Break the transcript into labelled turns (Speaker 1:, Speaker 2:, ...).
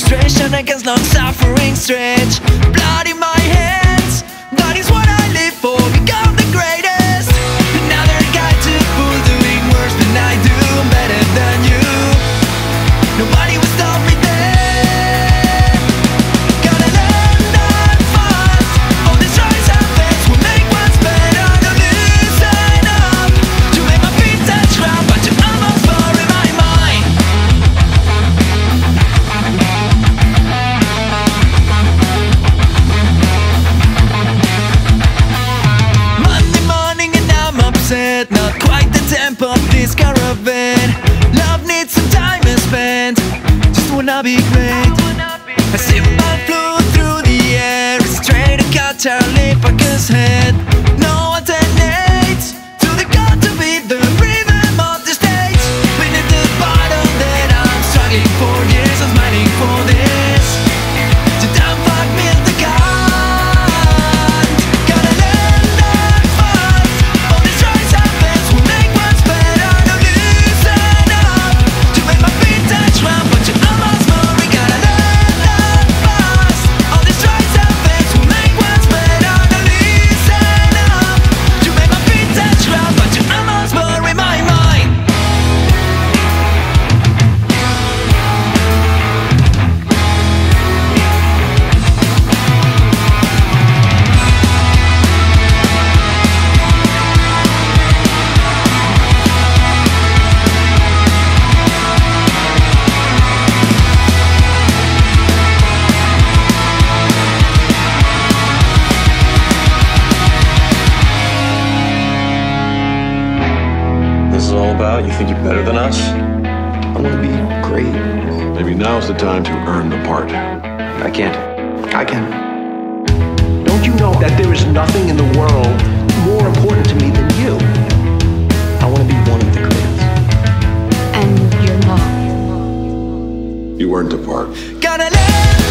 Speaker 1: frustration against long suffering stretch. Blood in my hands, that is what I live for. Become the greatest. Another guy to fool, doing worse than I do. I'm better than you. Nobody will stop me there. Gotta learn that fast. All these tries and fails will make what's better. Don't listen up. You make my feet touch ground, but you almost bury my mind. Monday morning and I'm upset. Not quite the tempo of this caravan. Love needs some time spent. Just wanna be great. A symbol flew through the air, straight and cut our lip like his head. No alternates to the God to be the rhythm of the stage. We need the bottom that I'm struggling for years. I'm smiling for this. To dumb fuck me at the gun. Gotta learn that fast. All these tries and fails will make what's better. Don't listen up. To make my feet touch ground, but you almost worry. Gotta learn that fast. All these tries and fails will make what's better. Don't listen up. To make my feet touch ground, but you almost worry my mind.
Speaker 2: This is all about? You think you're better than us?
Speaker 3: I want to be great.
Speaker 4: Maybe now's the time to earn the part.
Speaker 3: I can't. I can.
Speaker 5: Don't you know that there is nothing in the world more important to me than you?
Speaker 3: I want to be one of the greatest.
Speaker 6: And you're not.
Speaker 4: You earned the part.
Speaker 1: Gotta learn